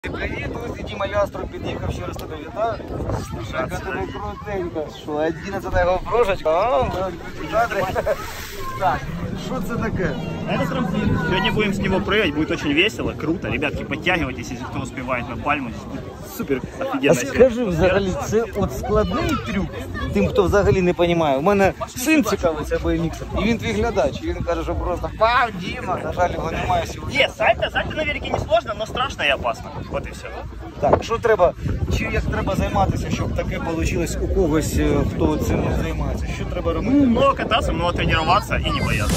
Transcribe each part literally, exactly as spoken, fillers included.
Привіт, ось Діма Лястров під'їхав, ще раз тебе вітаю. Слушай, яка тебе крутенька. Що, одинадцятая говпрошечка? А, в кадре. Так, что это такое? Это трамплин. Сегодня будем с него прыгать, будет очень весело, круто. Ребятки, подтягивайтесь, если кто успевает на пальму. Здесь будет супер офигенно. А скажи, взагалі, це от складний трюк? Тим, хто взагалі не розуміє. У мене син цікавиться бі ем ікс, і він твій глядач. І він каже, що просто «Вау, Діма!» На жаль, його немає сьогодні. Нет, сальто, сальто на велике не сложно, но страшно и опасно. Вот и все. Так, що треба, чи як треба займатися, щоб таке вийшло у когось, хто цим займається? Що треба робити? Ну, много кататься, много тренироваться и не бояться.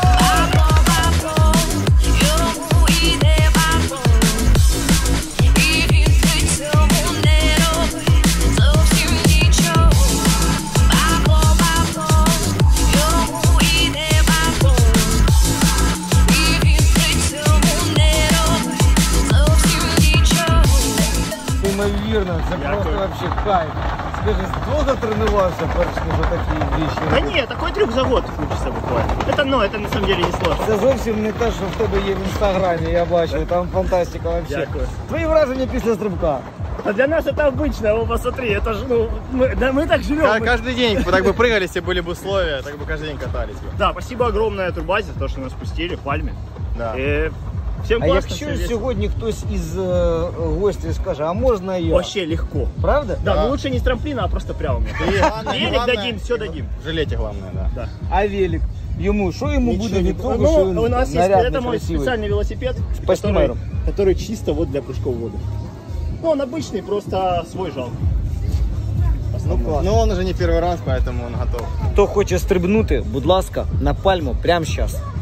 Неймовірно, це просто вообще кайф. Скажи, долго тренувався, перш ніж такі вещи? Да нет, такой трюк за год учишься буквально. Это, ну, это на самом деле не сложно. Це зовсім не те, що в тебе є в інстаграмі, я бачу, там фантастика вообще. Дякую. Твої враження після стрибка? А для нас это обычно, о, посмотри, это же, ну, мы, да мы так живем. Да, мы... Каждый день, так бы прыгали, если были бы условия, так бы каждый день катались бы. Да, спасибо огромное Турбазе за то, что нас пустили в Пальме. Да. И всем А классно, якщо всем весело. сьогодні хтось із е, гостей скаже, а можна я? Вообще легко. Правда? Да, Да. но лучше не с трамплина, а просто прямо. И главное, Велик главное, дадим, все дадим. В жилете главное, да. Да. А велик? Йому, що йому буде від того, Ну, що він у нас есть, нарядний, это мой красивий? специальный велосипед, который, Постнимаю. который чисто вот для прыжков в воду. Ну, он обычный, просто свой жалко. Ну, клас. Но он уже не первый раз, поэтому он готов. Хто хоче стрибнути, будь ласка, на пальму прямо зараз.